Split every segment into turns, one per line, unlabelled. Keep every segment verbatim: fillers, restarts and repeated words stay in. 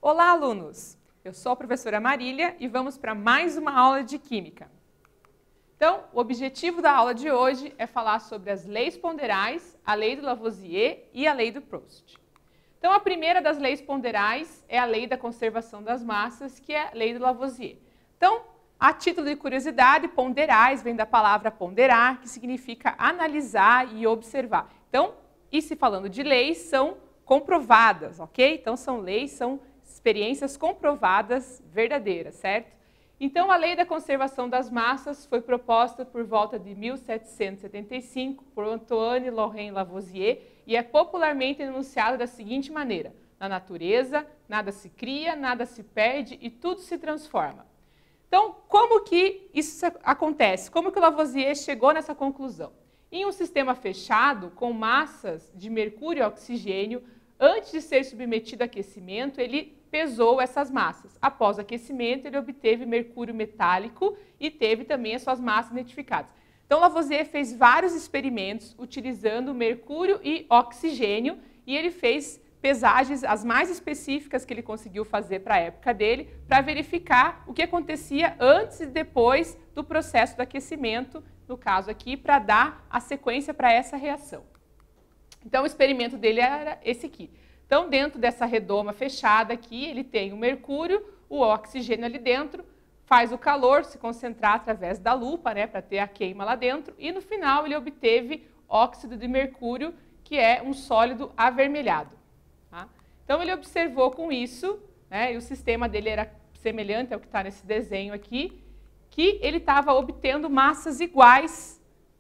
Olá, alunos! Eu sou a professora Marília e vamos para mais uma aula de Química. Então, o objetivo da aula de hoje é falar sobre as leis ponderais, a lei do Lavoisier e a lei do Proust. Então, a primeira das leis ponderais é a lei da conservação das massas, que é a lei do Lavoisier. Então, a título de curiosidade, ponderais vem da palavra ponderar, que significa analisar e observar. Então, e se falando de leis, são comprovadas, ok? Então, são leis, são experiências comprovadas, verdadeiras, certo? Então, a lei da conservação das massas foi proposta por volta de mil setecentos e setenta e cinco por Antoine Laurent Lavoisier e é popularmente enunciada da seguinte maneira: na natureza, nada se cria, nada se perde e tudo se transforma. Então, como que isso acontece? Como que o Lavoisier chegou nessa conclusão? Em um sistema fechado, com massas de mercúrio e oxigênio, antes de ser submetido a aquecimento, ele pesou essas massas. Após o aquecimento, ele obteve mercúrio metálico e teve também as suas massas identificadas. Então, Lavoisier fez vários experimentos utilizando mercúrio e oxigênio e ele fez pesagens, as mais específicas que ele conseguiu fazer para a época dele, para verificar o que acontecia antes e depois do processo do aquecimento, no caso aqui, para dar a sequência para essa reação. Então, o experimento dele era esse aqui. Então, dentro dessa redoma fechada aqui, ele tem o mercúrio, o oxigênio ali dentro, faz o calor se concentrar através da lupa, né, para ter a queima lá dentro, e no final ele obteve óxido de mercúrio, que é um sólido avermelhado. Tá? Então, ele observou com isso, né, e o sistema dele era semelhante ao que está nesse desenho aqui, que ele estava obtendo massas iguais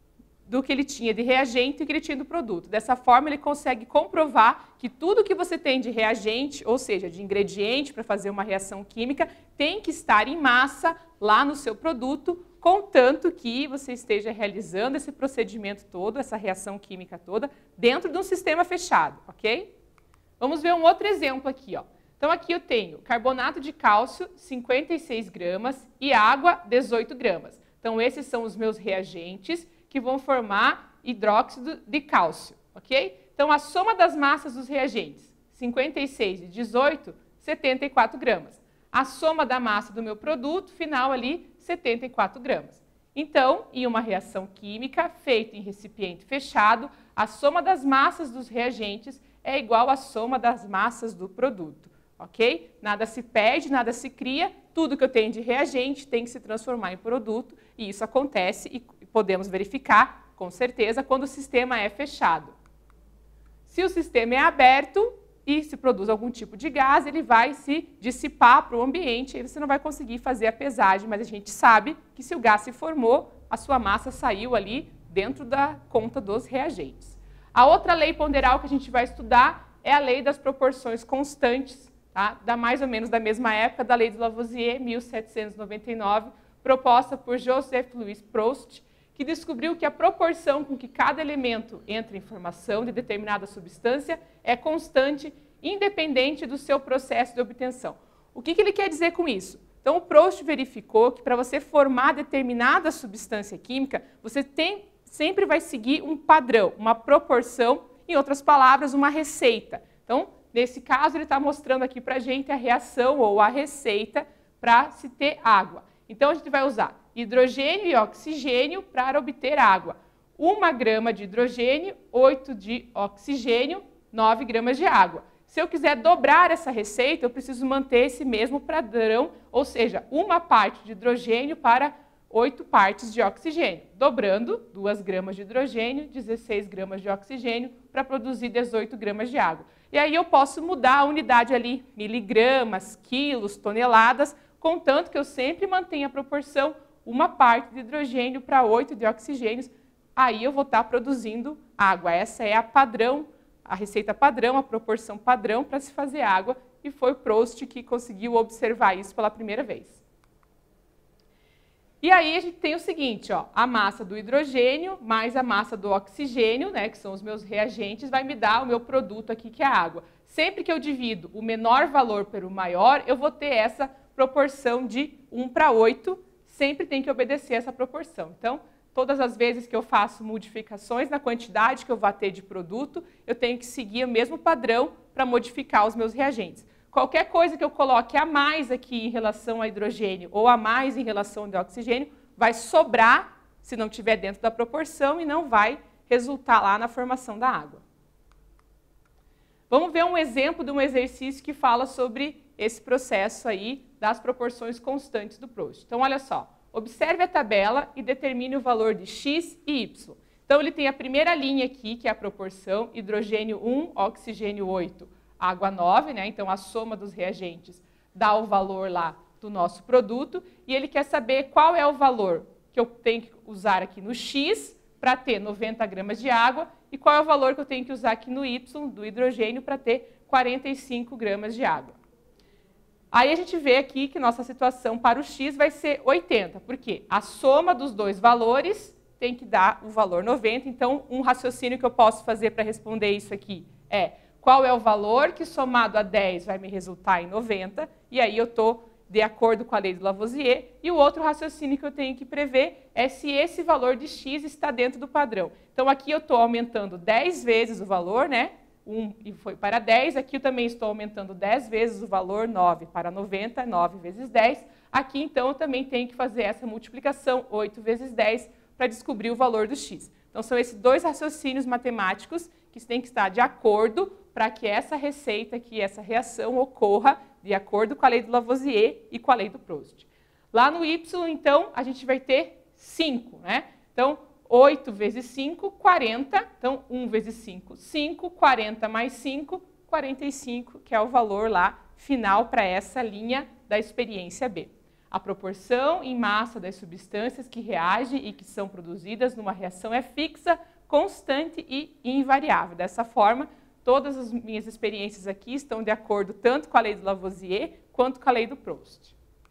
do que ele tinha de reagente e que ele tinha do produto. Dessa forma, ele consegue comprovar que tudo que você tem de reagente, ou seja, de ingrediente para fazer uma reação química, tem que estar em massa lá no seu produto, contanto que você esteja realizando esse procedimento todo, essa reação química toda, dentro de um sistema fechado, ok? Vamos ver um outro exemplo aqui, ó. Então, aqui eu tenho carbonato de cálcio, cinquenta e seis gramas, e água, dezoito gramas. Então, esses são os meus reagentes que vão formar hidróxido de cálcio, ok? Então, a soma das massas dos reagentes, cinquenta e seis e dezoito, setenta e quatro gramas. A soma da massa do meu produto final ali, setenta e quatro gramas. Então, em uma reação química feita em recipiente fechado, a soma das massas dos reagentes é igual à soma das massas do produto, ok? Nada se perde, nada se cria, tudo que eu tenho de reagente tem que se transformar em produto e isso acontece e podemos verificar, com certeza, quando o sistema é fechado. Se o sistema é aberto e se produz algum tipo de gás, ele vai se dissipar para o ambiente e você não vai conseguir fazer a pesagem, mas a gente sabe que se o gás se formou, a sua massa saiu ali dentro da conta dos reagentes. A outra lei ponderal que a gente vai estudar é a lei das proporções constantes, tá? Da mais ou menos da mesma época da lei do Lavoisier, mil setecentos e noventa e nove, proposta por Joseph-Louis Proust, que descobriu que a proporção com que cada elemento entra em formação de determinada substância é constante, independente do seu processo de obtenção. O que que ele quer dizer com isso? Então, o Proust verificou que para você formar determinada substância química, você tem, sempre vai seguir um padrão, uma proporção, em outras palavras, uma receita. Então, nesse caso, ele está mostrando aqui para a gente a reação ou a receita para se ter água. Então, a gente vai usar hidrogênio e oxigênio para obter água. uma grama de hidrogênio, oito de oxigênio, nove gramas de água. Se eu quiser dobrar essa receita, eu preciso manter esse mesmo padrão, ou seja, uma parte de hidrogênio para oito partes de oxigênio. Dobrando, duas gramas de hidrogênio, dezesseis gramas de oxigênio, para produzir dezoito gramas de água. E aí eu posso mudar a unidade ali, miligramas, quilos, toneladas, contanto que eu sempre mantenha a proporção uma parte de hidrogênio para oito de oxigênios, aí eu vou estar produzindo água. Essa é a padrão, a receita padrão, a proporção padrão para se fazer água, e foi Proust que conseguiu observar isso pela primeira vez. E aí a gente tem o seguinte, ó, a massa do hidrogênio mais a massa do oxigênio, né, que são os meus reagentes, vai me dar o meu produto aqui, que é a água. Sempre que eu divido o menor valor pelo maior, eu vou ter essa proporção de um para oito, sempre tem que obedecer essa proporção. Então, todas as vezes que eu faço modificações na quantidade que eu vou ter de produto, eu tenho que seguir o mesmo padrão para modificar os meus reagentes. qualquer coisa que eu coloque a mais aqui em relação a hidrogênio ou a mais em relação ao oxigênio vai sobrar se não estiver dentro da proporção e não vai resultar lá na formação da água. Vamos ver um exemplo de um exercício que fala sobre esse processo aí das proporções constantes do Proust. Então, olha só, observe a tabela e determine o valor de x e y. Então, ele tem a primeira linha aqui, que é a proporção hidrogênio um, oxigênio oito, água nove, né? Então, a soma dos reagentes dá o valor lá do nosso produto. E ele quer saber qual é o valor que eu tenho que usar aqui no x para ter noventa gramas de água e qual é o valor que eu tenho que usar aqui no y, do hidrogênio, para ter quarenta e cinco gramas de água. Aí a gente vê aqui que nossa situação para o x vai ser oitenta, porque a soma dos dois valores tem que dar o valor noventa. Então, um raciocínio que eu posso fazer para responder isso aqui é qual é o valor que somado a dez vai me resultar em noventa, e aí eu estou de acordo com a lei do Lavoisier. E o outro raciocínio que eu tenho que prever é se esse valor de x está dentro do padrão. Então, aqui eu estou aumentando dez vezes o valor, né? um e foi para dez. Aqui eu também estou aumentando dez vezes o valor, nove para noventa, nove vezes dez. Aqui, então, eu também tenho que fazer essa multiplicação, oito vezes dez, para descobrir o valor do x. Então, são esses dois raciocínios matemáticos que têm que estar de acordo para que essa receita aqui, essa reação ocorra de acordo com a lei do Lavoisier e com a lei do Proust. Lá no y, então, a gente vai ter cinco, né? Então, oito vezes cinco, quarenta. Então, um vezes cinco, cinco. quarenta mais cinco, quarenta e cinco, que é o valor lá final para essa linha da experiência B. A proporção em massa das substâncias que reagem e que são produzidas numa reação é fixa, constante e invariável. Dessa forma, todas as minhas experiências aqui estão de acordo tanto com a lei do Lavoisier quanto com a lei do Proust.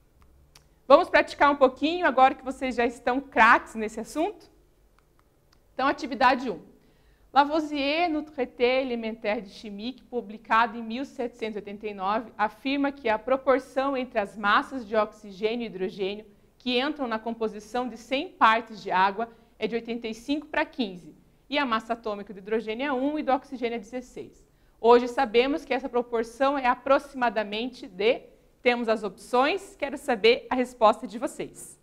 Vamos praticar um pouquinho agora que vocês já estão craques nesse assunto? Então, atividade um. Lavoisier, no Traité élémentaire de chimie, publicado em mil setecentos e oitenta e nove, afirma que a proporção entre as massas de oxigênio e hidrogênio que entram na composição de cem partes de água é de oitenta e cinco para quinze, e a massa atômica do hidrogênio é um e do oxigênio é dezesseis. Hoje sabemos que essa proporção é aproximadamente de... Temos as opções, quero saber a resposta de vocês.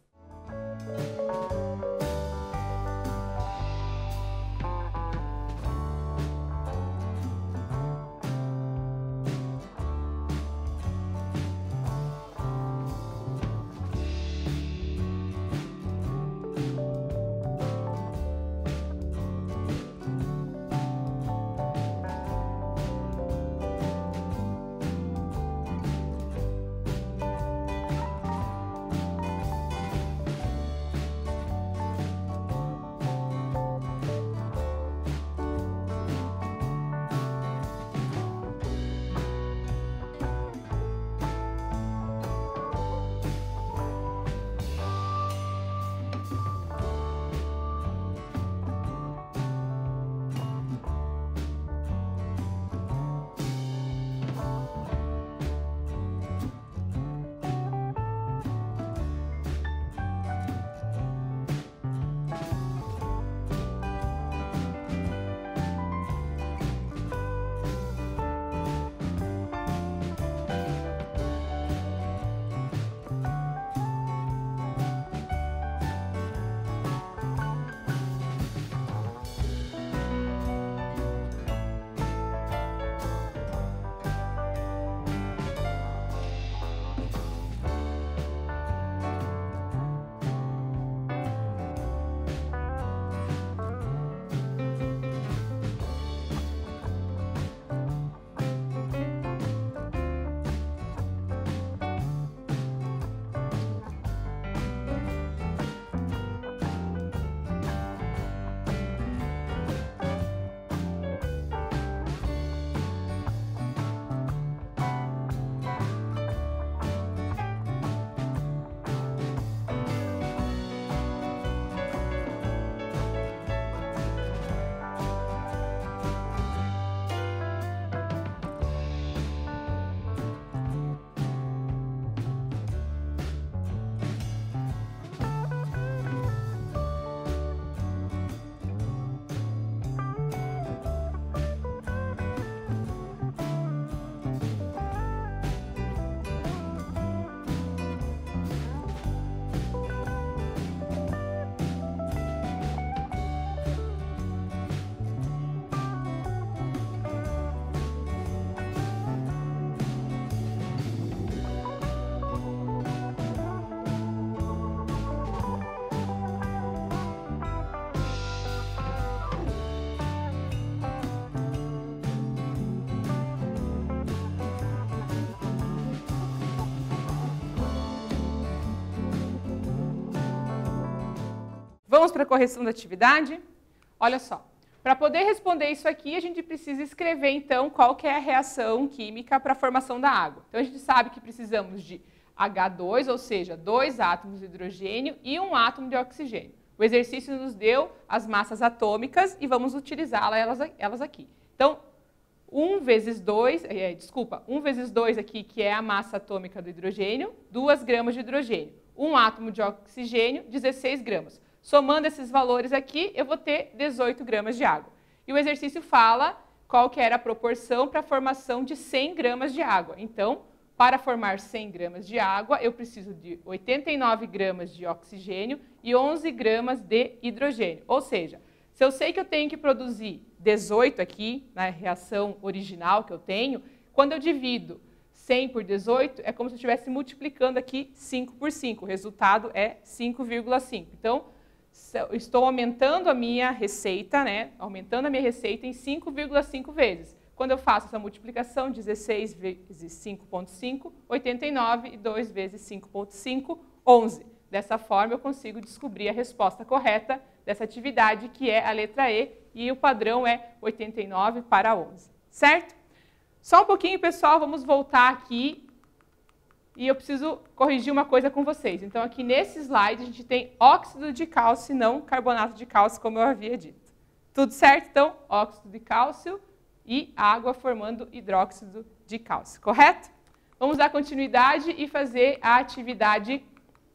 Vamos para a correção da atividade? Olha só, para poder responder isso aqui, a gente precisa escrever, então, qual que é a reação química para a formação da água. Então, a gente sabe que precisamos de agá dois, ou seja, dois átomos de hidrogênio e um átomo de oxigênio. O exercício nos deu as massas atômicas e vamos utilizá-las elas, elas aqui. Então, um vezes dois, é, desculpa, um vezes dois aqui, que é a massa atômica do hidrogênio, duas gramas de hidrogênio. Um átomo de oxigênio, dezesseis gramas. Somando esses valores aqui, eu vou ter dezoito gramas de água. E o exercício fala qual que era a proporção para a formação de cem gramas de água. Então, para formar cem gramas de água, eu preciso de oitenta e nove gramas de oxigênio e onze gramas de hidrogênio. Ou seja, se eu sei que eu tenho que produzir dezoito aqui, na reação original que eu tenho, quando eu divido cem por dezoito, é como se eu estivesse multiplicando aqui cinco por cinco. O resultado é cinco vírgula cinco. Então, eu estou aumentando a minha receita, né? Aumentando a minha receita em cinco vírgula cinco vezes. Quando eu faço essa multiplicação, dezesseis vezes cinco vírgula cinco, oitenta e nove, e dois vezes cinco vírgula cinco, onze. Dessa forma, eu consigo descobrir a resposta correta dessa atividade, que é a letra E, e o padrão é oitenta e nove para onze. Certo? Só um pouquinho, pessoal, vamos voltar aqui e eu preciso corrigir uma coisa com vocês. Então, aqui nesse slide, a gente tem óxido de cálcio e não carbonato de cálcio, como eu havia dito. Tudo certo? Então, óxido de cálcio e água formando hidróxido de cálcio, correto? Vamos dar continuidade e fazer a atividade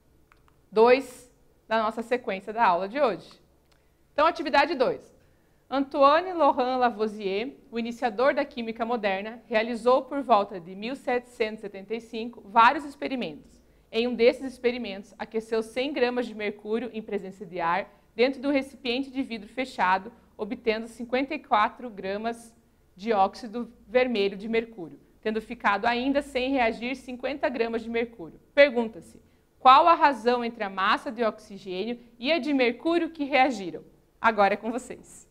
dois da nossa sequência da aula de hoje. Então, atividade dois. Antoine Laurent Lavoisier, o iniciador da química moderna, realizou por volta de mil setecentos e setenta e cinco vários experimentos. Em um desses experimentos, aqueceu cem gramas de mercúrio em presença de ar dentro do recipiente de vidro fechado, obtendo cinquenta e quatro gramas de óxido vermelho de mercúrio, tendo ficado ainda sem reagir cinquenta gramas de mercúrio. Pergunta-se, qual a razão entre a massa de oxigênio e a de mercúrio que reagiram? Agora é com vocês.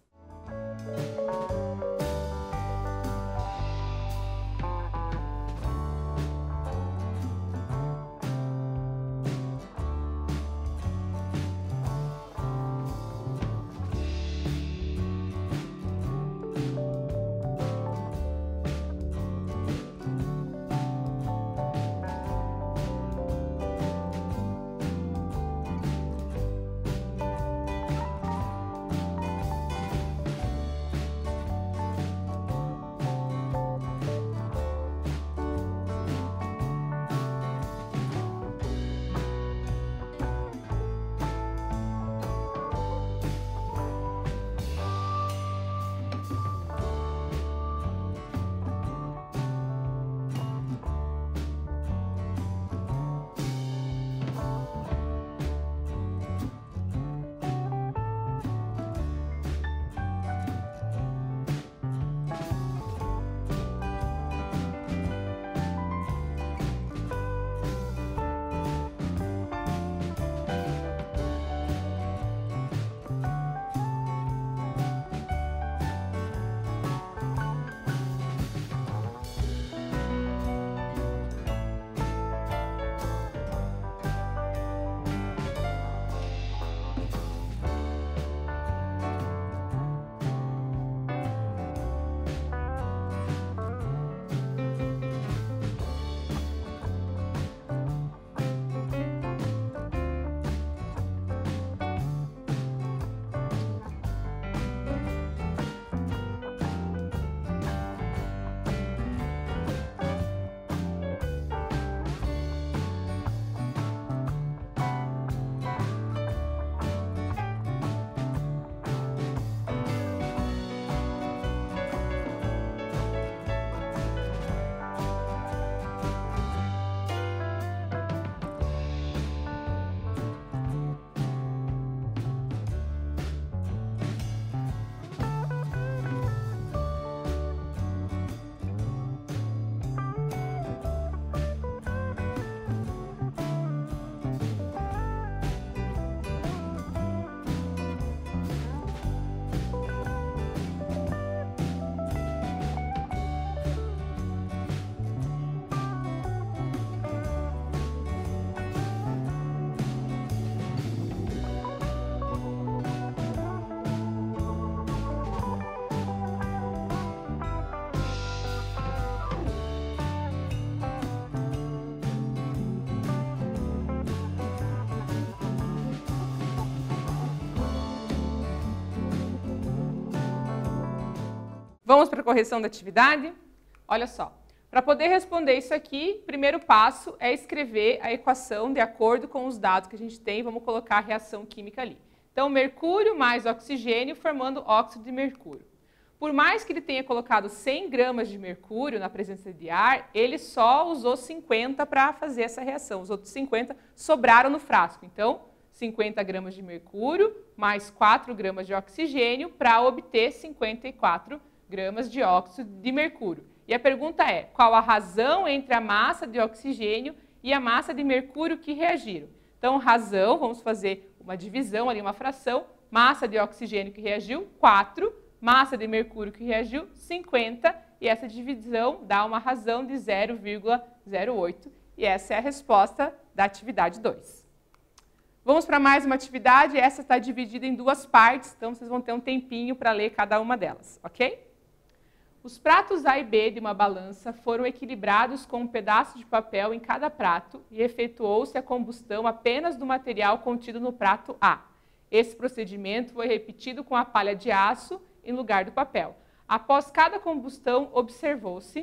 Vamos para a correção da atividade? Olha só. Para poder responder isso aqui, o primeiro passo é escrever a equação de acordo com os dados que a gente tem. Vamos colocar a reação química ali. Então, mercúrio mais oxigênio formando óxido de mercúrio. Por mais que ele tenha colocado cem gramas de mercúrio na presença de ar, ele só usou cinquenta para fazer essa reação. Os outros cinquenta sobraram no frasco. Então, cinquenta gramas de mercúrio mais quatro gramas de oxigênio para obter cinquenta e quatro gramas de óxido de mercúrio. E a pergunta é, qual a razão entre a massa de oxigênio e a massa de mercúrio que reagiram? Então, razão, vamos fazer uma divisão ali, uma fração, massa de oxigênio que reagiu, quatro, massa de mercúrio que reagiu, cinquenta, e essa divisão dá uma razão de zero vírgula zero oito, e essa é a resposta da atividade dois. Vamos para mais uma atividade, essa está dividida em duas partes, então vocês vão ter um tempinho para ler cada uma delas, ok? Os pratos A e B de uma balança foram equilibrados com um pedaço de papel em cada prato e efetuou-se a combustão apenas do material contido no prato A. Esse procedimento foi repetido com a palha de aço em lugar do papel. Após cada combustão, observou-se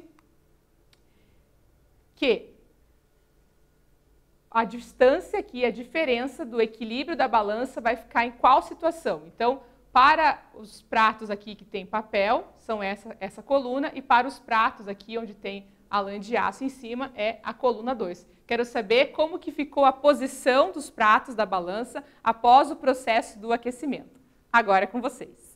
que a distância aqui, a diferença do equilíbrio da balança vai ficar em qual situação? Então, para os pratos aqui que tem papel, são essa, essa coluna, e para os pratos aqui onde tem a lã de aço em cima, é a coluna dois. Quero saber como que ficou a posição dos pratos da balança após o processo do aquecimento. Agora é com vocês.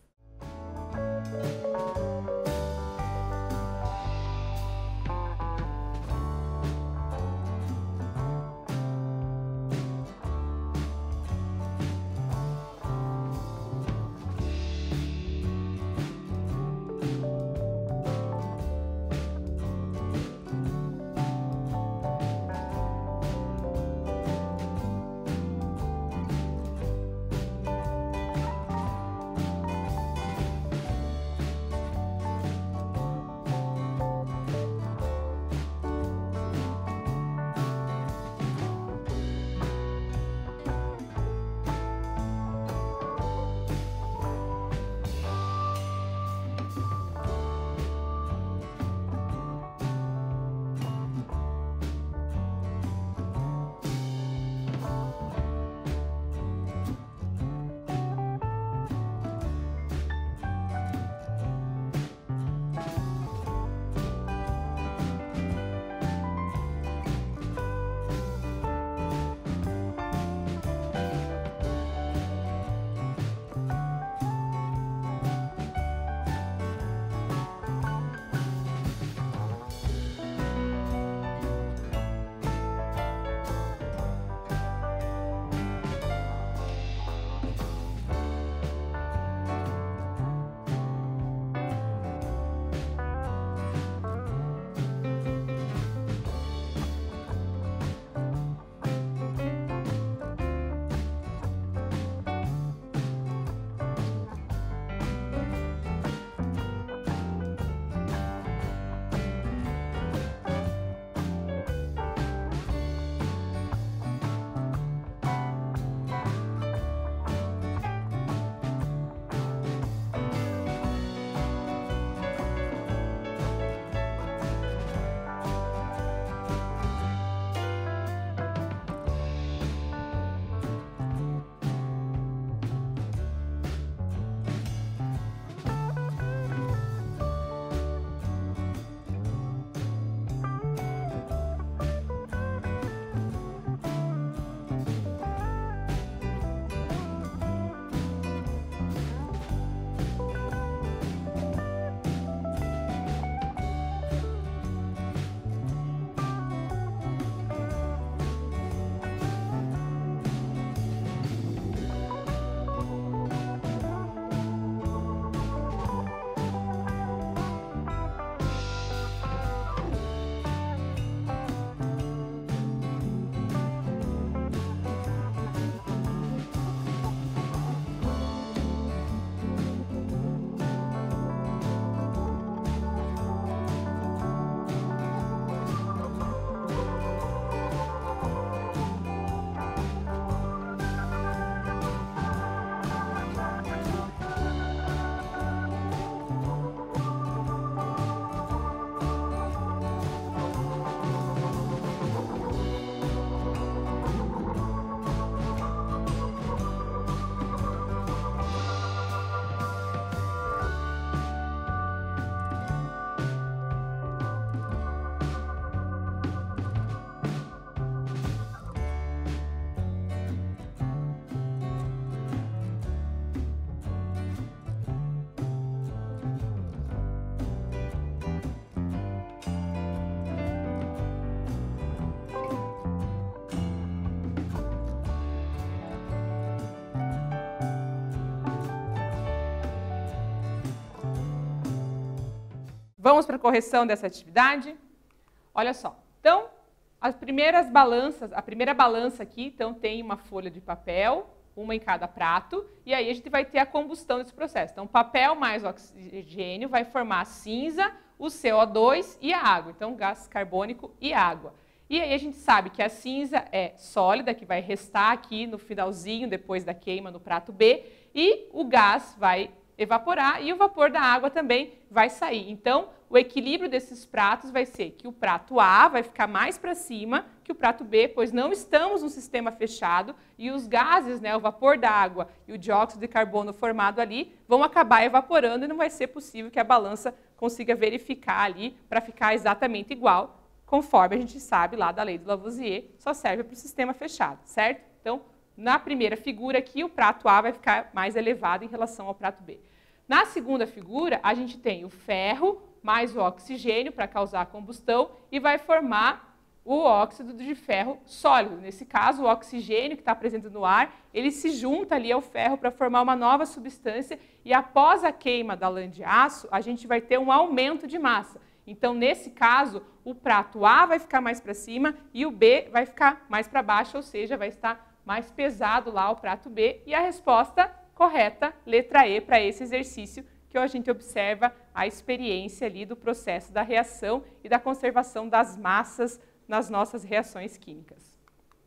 Vamos para a correção dessa atividade? Olha só. Então, as primeiras balanças, a primeira balança aqui, então, tem uma folha de papel, uma em cada prato, e aí a gente vai ter a combustão desse processo. Então, papel mais oxigênio vai formar a cinza, o C O dois e a água. Então, gás carbônico e água. E aí a gente sabe que a cinza é sólida, que vai restar aqui no finalzinho, depois da queima no prato B, e o gás vai evaporar e o vapor da água também vai sair. Então, o equilíbrio desses pratos vai ser que o prato A vai ficar mais para cima que o prato B, pois não estamos num sistema fechado e os gases, né, o vapor da água e o dióxido de carbono formado ali vão acabar evaporando e não vai ser possível que a balança consiga verificar ali para ficar exatamente igual, conforme a gente sabe lá da lei do Lavoisier, só serve para o sistema fechado, certo? Então, na primeira figura aqui, o prato A vai ficar mais elevado em relação ao prato B. Na segunda figura, a gente tem o ferro mais o oxigênio para causar a combustão e vai formar o óxido de ferro sólido. Nesse caso, o oxigênio que está presente no ar, ele se junta ali ao ferro para formar uma nova substância e após a queima da lã de aço, a gente vai ter um aumento de massa. Então, nesse caso, o prato A vai ficar mais para cima e o B vai ficar mais para baixo, ou seja, vai estar mais pesado lá o prato B. E a resposta correta, letra E, para esse exercício, que a gente observa a experiência ali do processo da reação e da conservação das massas nas nossas reações químicas.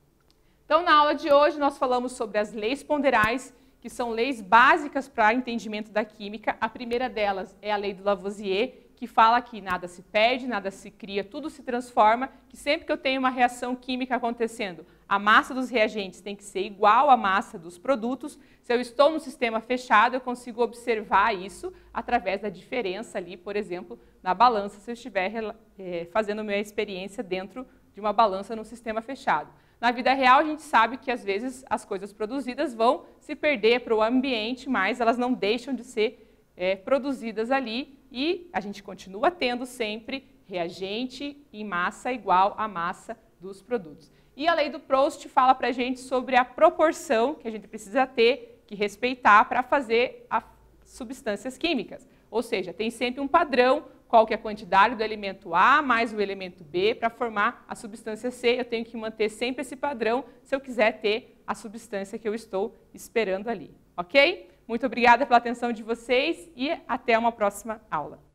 Então, na aula de hoje, nós falamos sobre as leis ponderais, que são leis básicas para o entendimento da química. A primeira delas é a lei do Lavoisier, que fala que nada se perde, nada se cria, tudo se transforma, que sempre que eu tenho uma reação química acontecendo, a massa dos reagentes tem que ser igual à massa dos produtos. Se eu estou no sistema fechado, eu consigo observar isso através da diferença ali, por exemplo, na balança, se eu estiver é, fazendo a minha experiência dentro de uma balança no sistema fechado. Na vida real, a gente sabe que, às vezes, as coisas produzidas vão se perder para o ambiente, mas elas não deixam de ser é, produzidas ali e a gente continua tendo sempre reagente e massa igual à massa dos produtos. E a lei do Proust fala para a gente sobre a proporção que a gente precisa ter, que respeitar para fazer as substâncias químicas. Ou seja, tem sempre um padrão, qual que é a quantidade do elemento A mais o elemento B para formar a substância C. Eu tenho que manter sempre esse padrão se eu quiser ter a substância que eu estou esperando ali. Ok? Muito obrigada pela atenção de vocês e até uma próxima aula.